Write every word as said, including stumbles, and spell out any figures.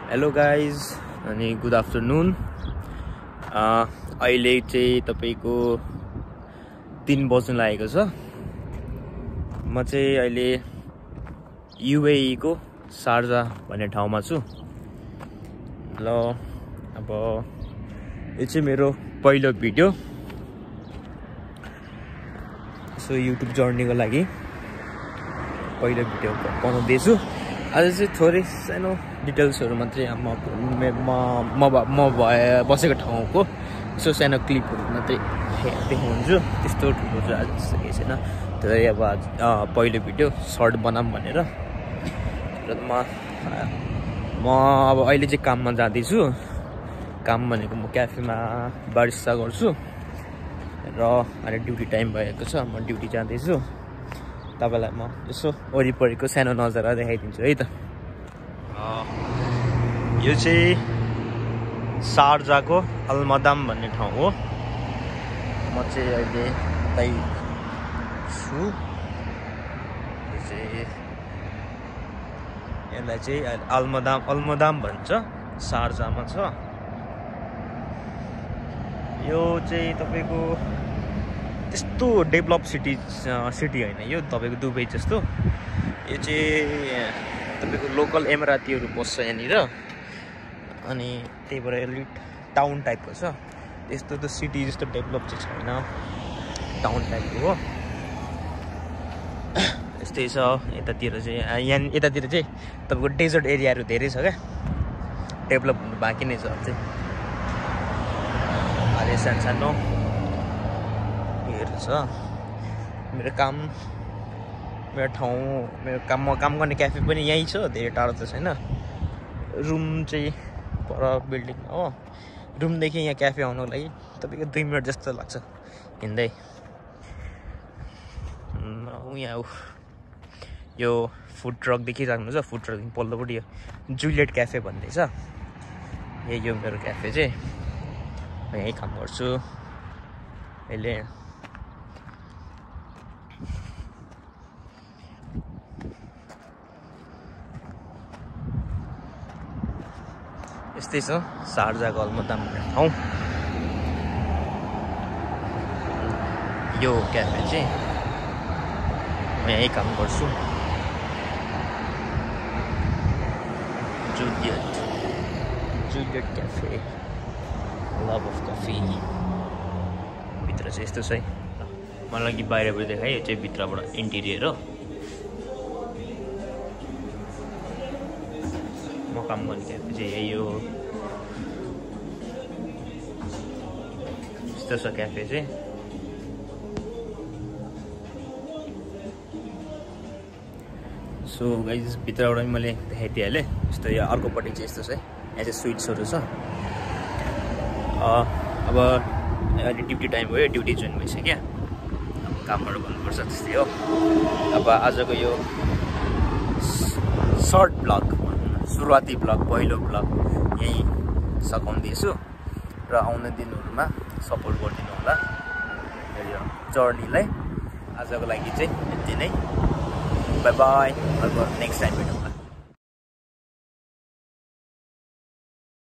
Hello guys अनि good afternoon. अहिले चाहिँ तपाईको तीन बज्न लागेको छ। म चाहिँ अहिले युएई को शारजा भन्ने ठाउँमा छु। ल अब यो चाहिँ मेरो पहिलो भिडियो सो युट्युब जर्नीको लागि पहिलो भिडियो बनाउँदैछु। आज चाहिँ थोरै सानो डिटेल्सहरू मात्रै म म म भए बसेको ठाउँको यसो सानो क्लिपहरू मात्रै देखाउँछु। त्यस्तो ठुलो चाहिँ आज केही छैन। त्यही अब आज पहिलो भिडियो सर्ट बनाऊँ भनेर र म म अब अहिले चाहिँ काममा जाँदैछु। काम भनेको म क्याफेमा बारिस्ता गर्छु र अहिले ड्युटी टाइम भएको छ। म ड्युटी जाँदैछु। तपाईलाई म यसो वरिपरिको सानो नजारा देखाइदिन्छु है त। यो चाहिँ शारजाको अलमदाम भन्ने ठाउँ हो। म चाहिँ अहिले त्यही छु। यो चाहिँ यसलाई चाहिँ अलमदाम अलमदाम भन्छ, शारजामा छ। यो चाहिँ तपाईको त्यस्तो डेभलप सिटी सिटी होइन, यो तपाईको दुबई जस्तो। यो चाहिँ तपाईको लोकल एमरातीहरू बस्छ यहाँनिर। अनि त्यही भएर अलिक टाउन टाइपको छ। त्यस्तो त सिटी जस्तो डेभलप चाहिँ छैन, टाउन टाइपको हो। यस्तै छ। यतातिर चाहिँ यहाँ यतातिर चाहिँ तपाईँको डेजर्ट एरियाहरू धेरै छ क्या, डेभलप हुनु बाँकी नै छ अझै। अहिले सानो सानो छ। मेरो काम मेरो ठाउँ मेरो काम म काम गर्ने क्याफे पनि यहीँ छ, धेरै टाढो त छैन। रुम चाहिँ पर बिल्डिङ हो। रुमदेखि यहाँ क्याफे आउनुको लागि तपाईँको दुई मिनट जस्तो लाग्छ हिँड्दै। यहाँ यो फुड ट्रक देखिराख्नुहुन्छ, फुड ट्रकदेखि पल्लोपट्टि यो जुलियट क्याफे भन्ने छ। यही यो मेरो क्याफे चाहिँ म यहीँ काम गर्छु अहिले। यस्तै छ शारजाको अलमदाम भन्ने ठाउँ। यो क्याफे चाहिँ म यहीँ काम गर्छु। Juliet Juliet cafe, love of coffee. भित्र चाहिँ यस्तो छ है। मलाई कि बाहिरबाट देखाएँ, यो चाहिँ भित्रबाट इन्टिरियर हो। म काम गर्ने क्याफे चाहिँ यही हो। यस्तो छ क्याफे चाहिँ। सो गाइज भित्रबाट पनि मैले देखाइदिइहालेँ। यस्तो यो अर्कोपट्टि चाहिँ यस्तो छ है। यहाँ चाहिँ स्विट्सहरू छ। अब अहिले ड्युटी टाइम भयो, ड्युटी जोइन भइसक्यो, कामहरू गर्नुपर्छ त्यस्तै हो। अब आजको यो सर्ट ब्लग, सुरुवाती ब्लग, पहिलो ब्लग यहीँ सघाउँदैछु र आउने दिनहरूमा सपोर्ट गरिदिनु होला यो जर्नीलाई। आजको लागि चाहिँ यति नै। Bye bye. अब नेक्स्ट टाइम भेटौँला।